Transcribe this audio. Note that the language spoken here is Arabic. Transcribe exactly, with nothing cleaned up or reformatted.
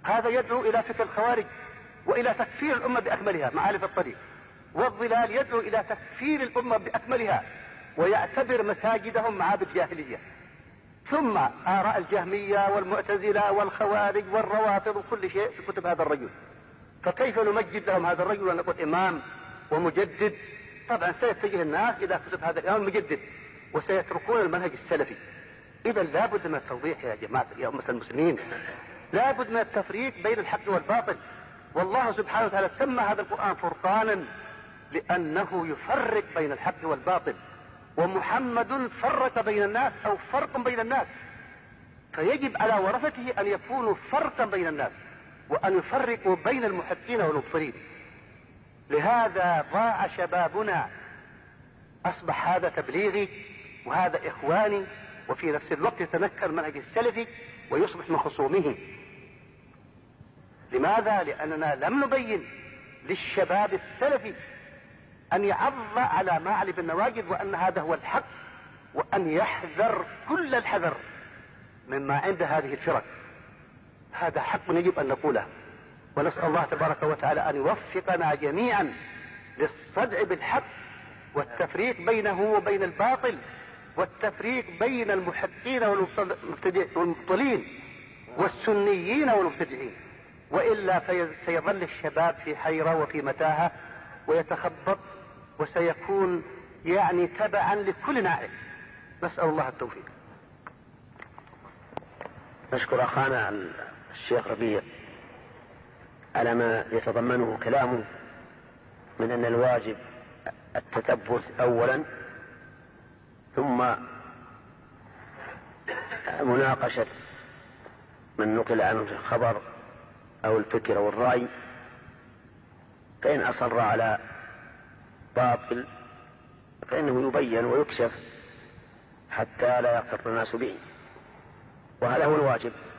هذا يدعو إلى فكر الخوارج وإلى تكفير الأمة بأكملها معالف الطريق. والضلال يدعو إلى تكفير الأمة بأكملها ويعتبر مساجدهم معابد جاهلية. ثم آراء الجهمية والمعتزلة والخوارج والروافض وكل شيء في كتب هذا الرجل. فكيف نمجد لهم هذا الرجل ونقول إمام ومجدد؟ طبعا سيتجه الناس إلى كتب هذا الإمام المجدد وسيتركون المنهج السلفي. إذا لابد من التوضيح يا جماعة يا أمة المسلمين، لابد من التفريق بين الحق والباطل. والله سبحانه وتعالى سمى هذا القرآن فرقانا لأنه يفرق بين الحق والباطل، ومحمد فرق بين الناس أو فرق بين الناس، فيجب على ورثته أن يكونوا فرقا بين الناس وأن يفرقوا بين المحقين والمبطلين. لهذا ضاع شبابنا، أصبح هذا تبليغي وهذا إخواني، وفي نفس الوقت يتنكر المنهج السلفي ويصبح من خصومه. لماذا؟ لأننا لم نبين للشباب السلفي أن يعض على ما علي بالنواجذ وأن هذا هو الحق، وأن يحذر كل الحذر مما عند هذه الفرق. هذا حق يجب أن نقوله، ونسأل الله تبارك وتعالى أن يوفقنا جميعا للصدع بالحق والتفريق بينه وبين الباطل، والتفريق بين المحقين والمبطلين والسنيين والمبتدعين، وإلا سيظل الشباب في حيرة وفي متاهة ويتخبط وسيكون يعني تبعا لكل ناعم. نسأل الله التوفيق. نشكر أخانا الشيخ ربيع على ما يتضمنه كلامه من أن الواجب التثبت أولا، ثم مناقشة من نقل عنه الخبر أو الفكر أو الرأي، فإن أصر على باطل فإنه يبين ويكشف حتى لا يغتر الناس به، وهذا هو الواجب.